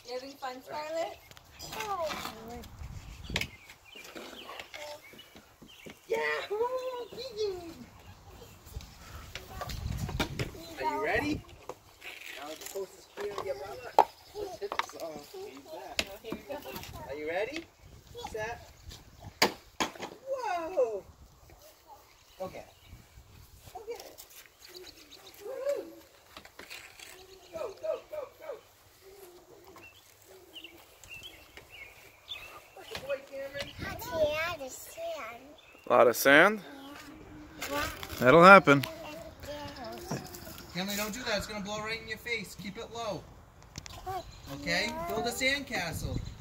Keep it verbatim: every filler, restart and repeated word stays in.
You having fun, Scarlett? Oh. Yeah! Are you ready? Now it's supposed to scream at your brother. Let's hit the song. Oh, here we go. Are you ready? Set. Whoa! Go get it. Go get it. Woo-hoo. Go, go, go, go. Good boy, Cameron. A lot of sand? Yeah. That'll happen. Cameron, don't do that. It's going to blow right in your face. Keep it low. Okay? Build a sandcastle.